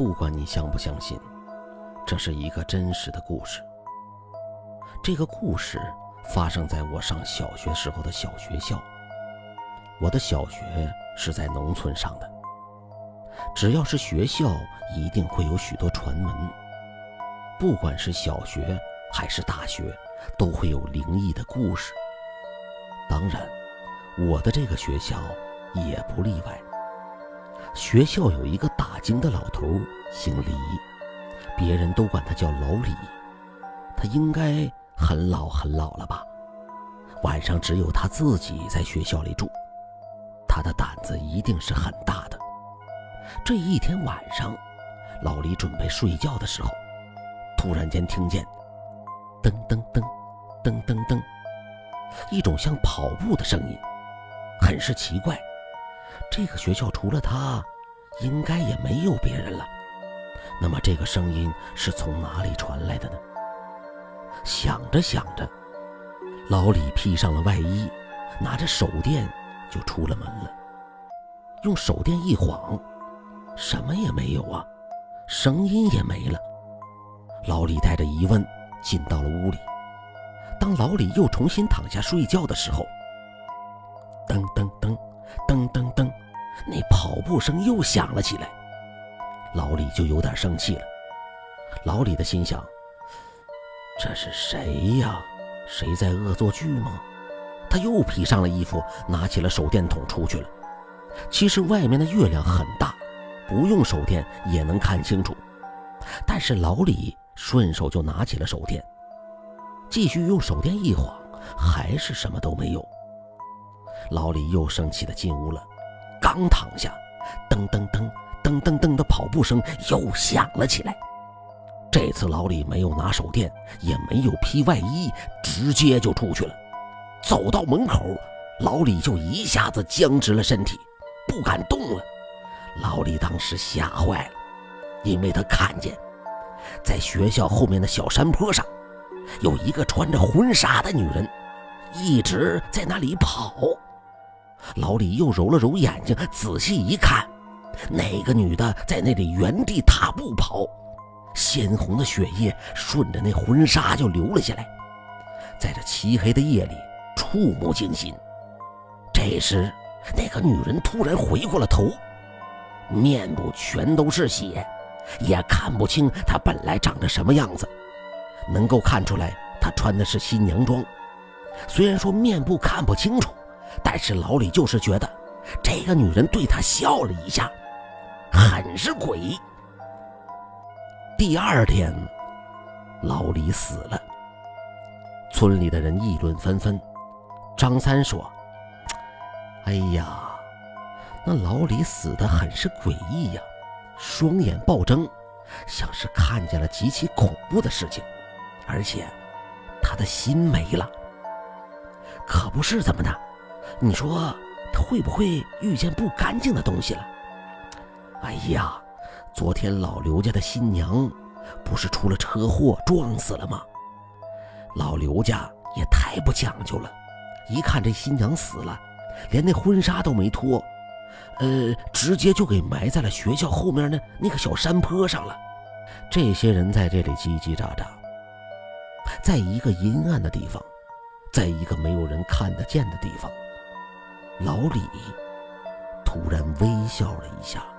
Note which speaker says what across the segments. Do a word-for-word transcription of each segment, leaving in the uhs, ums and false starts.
Speaker 1: 不管你相不相信，这是一个真实的故事。这个故事发生在我上小学时候的小学校。我的小学是在农村上的，只要是学校，一定会有许多传闻。不管是小学还是大学，都会有灵异的故事。当然，我的这个学校也不例外。学校有一个打更的老头，姓李，别人都管他叫老李。他应该很老很老了吧？晚上只有他自己在学校里住，他的胆子一定是很大的。这一天晚上，老李准备睡觉的时候，突然间听见噔噔噔噔噔噔，一种像跑步的声音，很是奇怪。这个学校除了他，应该也没有别人了。那么这个声音是从哪里传来的呢？想着想着，老李披上了外衣，拿着手电就出了门了。用手电一晃，什么也没有啊，声音也没了。老李带着疑问进到了屋里。当老李又重新躺下睡觉的时候，噔噔噔噔噔噔，那跑步声又响了起来。老李就有点生气了。老李的心想，这是谁呀？谁在恶作剧吗？他又披上了衣服，拿起了手电筒出去了。其实外面的月亮很大，不用手电也能看清楚。但是老李顺手就拿起了手电，继续用手电一晃，还是什么都没有。老李又生气地进屋了，刚躺下，噔噔噔噔噔噔的跑步声又响了起来。这次老李没有拿手电，也没有披外衣，直接就出去了。走到门口，老李就一下子僵直了身体，不敢动了。老李当时吓坏了，因为他看见在学校后面的小山坡上，有一个穿着婚纱的女人一直在那里跑。老李又揉了揉眼睛，仔细一看，那个女的在那里原地踏步跑，鲜红的血液顺着那婚纱就流了下来，在这漆黑的夜里触目惊心。这时那个女人突然回过了头，面部全都是血，也看不清她本来长得什么样子。能够看出来她穿的是新娘装，虽然说面部看不清楚，但是老李就是觉得这个女人对他笑了一下，很是诡异。第二天，老李死了，村里的人议论纷纷。张三说，哎呀，那老李死得很是诡异呀，双眼暴睁，像是看见了极其恐怖的事情，而且他的心没了。可不是怎么的，你说他会不会遇见不干净的东西了？哎呀，昨天老刘家的新娘不是出了车祸撞死了吗？老刘家也太不讲究了，一看这新娘死了，连那婚纱都没脱，呃，直接就给埋在了学校后面的那个小山坡上了。这些人在这里叽叽喳喳，在一个阴暗的地方，在一个没有人看得见的地方，老李突然微笑了一下。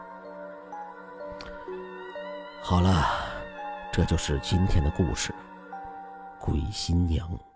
Speaker 1: 好了，这就是今天的故事，鬼新娘。